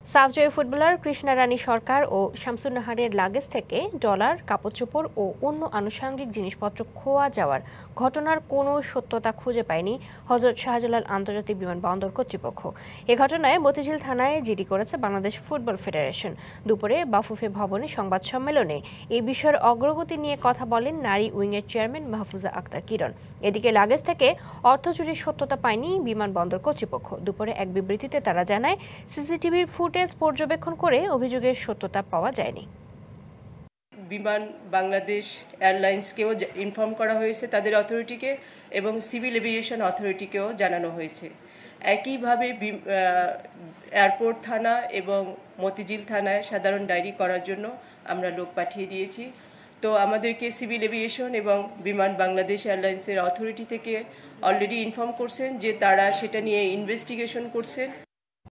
সাউথজয় footballer Krishna Rani Sarkar ও শামসুন নাহারের luggage থেকে ডলার, কাপড়চোপড় ও অন্য আনুষঙ্গিক জিনিসপত্র খোয়া যাওয়ার ঘটনার কোনো সত্যতা খুঁজে পায়নি হযরত শাহজালাল আন্তর্জাতিক বিমানবন্দর কর্তৃপক্ষ। এ ঘটনায় মতিঝিল থানায় জিডি করেছে বাংলাদেশ ফুটবল ফেডারেশন। দুপুরে বাফুফে ভবনে সংবাদ সম্মেলনে এই বিষয়ের অগ্রগতি নিয়ে কথা বলেন নারী উইংয়ের চেয়ারম্যান মাহফুজা আক্তার কিরণ। এদিকে লাগেজ থেকে অর্থ চুরির সত্যতা পায়নি বিমানবন্দর কর্তৃপক্ষ। দুপুরে এক বিবৃতিতে তারা জানায়, সিসিটিভির ফুটেজ পর্যবেক্ষণ করে অভিযোগের সত্যতা পাওয়া যায়নি। বিমান বাংলাদেশ এয়ারলাইন্সকেও ইনফর্ম করা হয়েছে, তাদের অথরিটিকে, এবং সিভিল এভিয়েশন অথরিটিকেও জানানো হয়েছে। একইভাবে এয়ারপোর্ট থানা এবং মতিঝিল থানায় সাধারণ ডায়েরি করার জন্য আমরা লোক পাঠিয়ে দিয়েছি। তো আমাদেরকে সিভিল এভিয়েশন এবং বিমান বাংলাদেশ এয়ারলাইন্সের অথরিটি থেকে অলরেডি ইনফর্ম করছেন যে তারা সেটা নিয়ে ইনভেস্টিগেশন করছেন।